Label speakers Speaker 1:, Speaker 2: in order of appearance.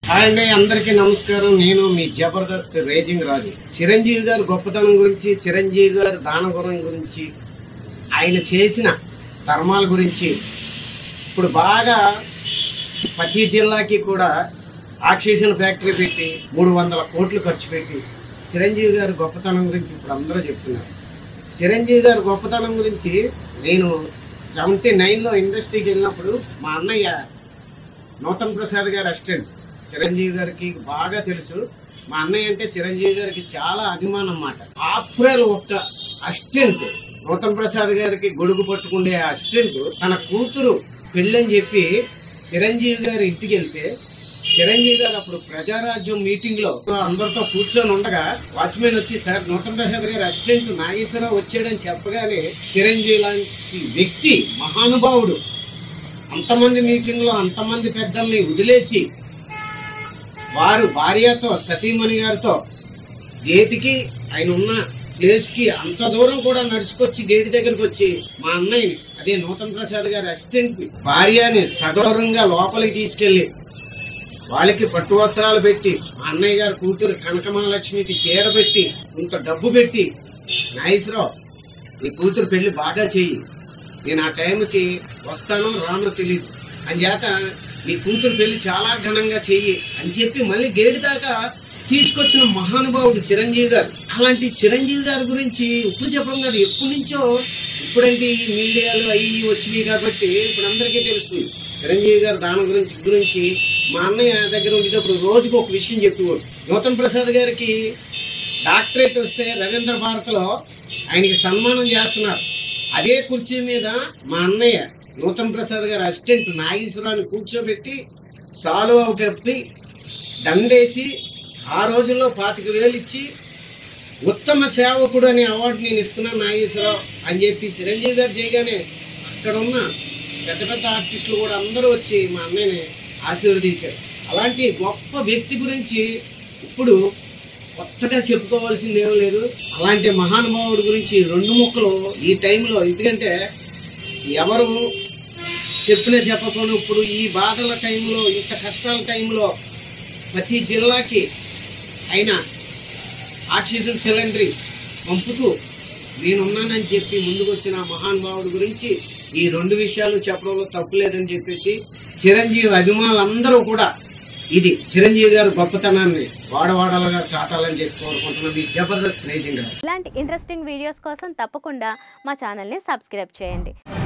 Speaker 1: Hi అండి, అందరికీ నమస్కారం. నేను మీ జబర్దస్త్ రేజింగ్ రాజు. చిరంజీవి గారి గొప్పతనం గురించి, చిరంజీవి గారి దానగుణం గురించి, ఆయన చేసిన ధర్మాల గురించి ఇప్పుడు బాగా ప్రతి జిల్లాకి కూడా ఆక్సిజన్ ఫ్యాక్టరీ పెట్టి 300 కోట్లు ఖర్చు పెట్టి చిరంజీవి గారి గొప్పతనం గురించి ఇప్పుడు అందరూ చెప్తున్నారు. చిరంజీవి గారి గొప్పతనం గురించి నేను 79లో ఇండస్ట్రీకి వెళ్ళినప్పుడు మా అన్నయ్య నూతన్ ప్రసాద్ గారి అసిస్టెంట్, చిరంజీవి గారికి బాగా తెలుసు. మా అన్నయ్య అంటే చిరంజీవి గారికి చాలా అభిమానం అన్నమాట. ఆప్రేల్ ఒక్క అసిస్టెంట్ నూతన్ ప్రసాద్ గారికి గొడుగు పట్టుకుండే అసిస్టెంట్ తన కూతురు పెళ్ళని చెప్పి చిరంజీవి గారి ఇంటికి వెళ్తే, చిరంజీవి గారు అప్పుడు ప్రజారాజ్యం మీటింగ్ లో అందరితో కూర్చొని ఉండగా వాచ్మెన్ వచ్చి, సార్ నూతన్ ప్రసాద్ గారి అసిస్టెంట్ నాగేశ్వరరావు వచ్చాడని చెప్పగానే చిరంజీవి లాంటి వ్యక్తి, మహానుభావుడు, అంతమంది మీటింగ్ లో అంతమంది పెద్దల్ని వదిలేసి వారు భార్యతో, సతీమణి గారితో గేటుకి, ఆయన ఉన్న ప్లేస్ కి అంత దూరం కూడా నడుచుకొచ్చి గేటు దగ్గరకు వచ్చి మా అన్నయ్యని, అదే నూతన్ ప్రసాద్ గారి అసిస్టెంట్ భార్యని సగౌరవంగా లోపలికి తీసుకెళ్లి వాళ్ళకి పట్టు వస్త్రాలు పెట్టి, మా అన్నయ్య గారి కూతురు కనకమహాలక్ష్మికి చీర పెట్టి, ఇంత డబ్బు పెట్టి, నాగేశ్వరరావు నీ కూతురు పెళ్లి బాగా చెయ్యి, నేను ఆ టైంకి వస్తానో రానో తెలియదు అని చేత నీ కూతురు పెళ్లి చాలా ఘనంగా చెయ్యి అని చెప్పి మళ్ళీ గేటు దాకా తీసుకొచ్చిన మహానుభావుడు చిరంజీవి గారు. అలాంటి చిరంజీవి గారి గురించి ఇప్పుడు చెప్పడం కాదు, ఎప్పటి నుంచో, ఇప్పుడంటే ఈ మీడియాలు అవి వచ్చినాయి కాబట్టి ఇప్పుడు అందరికీ తెలుస్తుంది. చిరంజీవి గారి దాని గురించి మా అన్నయ్య దగ్గర ఉండేటప్పుడు రోజుకు ఒక విషయం చెప్పేవాడు. నూతన్ ప్రసాద్ గారికి డాక్టరేట్ వస్తే రవీంద్ర భారతిలో ఆయనకి సన్మానం చేస్తున్నారు. అదే కుర్చీ మీద మా అన్నయ్య నూతన్ ప్రసాద్ గారి అసిస్టెంట్ నాగేశ్వరాన్ని కూర్చోబెట్టి సాలువ కప్పి దండేసి ఆ రోజుల్లో 25,000 ఇచ్చి ఉత్తమ సేవకుడు అనే అవార్డు నేను ఇస్తున్నాను నాగేశ్వరరావు అని చెప్పి చిరంజీవి గారు చేయగానే అక్కడ ఉన్న పెద్ద పెద్ద ఆర్టిస్టులు కూడా అందరూ వచ్చి మా అన్నయ్యని ఆశీర్వదించారు. అలాంటి గొప్ప వ్యక్తి గురించి ఇప్పుడు కొత్తగా చెప్పుకోవాల్సింది ఏం లేదు. అలాంటి మహానుభావుడి గురించి 2 ముక్కలు ఈ టైంలో, ఎందుకంటే ఎవరు చెప్పినా చెప్పకుండా ఇప్పుడు ఈ బాధల టైంలో, ఇంత కష్టాల టైంలో ప్రతి జిల్లాకి ఆయన ఆక్సిజన్ సిలిండర్ పంపుతూ నేనున్నానని చెప్పి ముందుకు వచ్చిన మహానుభావుడి గురించి ఈ 2 విషయాలు చెప్పడంలో తప్పులేదని చెప్పేసి చిరంజీవి అభిమానులందరూ కూడా ఇది చిరంజీవి గారి గొప్పతనాన్ని వాడవాడలుగా చాటాలని చెప్పి కోరుకుంటున్నాం. ఈ జబర్దస్త్ రేజింగ్.
Speaker 2: ఇలాంటి ఇంట్రెస్టింగ్ వీడియోస్ కోసం తప్పకుండా మా ఛానల్ని సబ్స్క్రైబ్ చేయండి.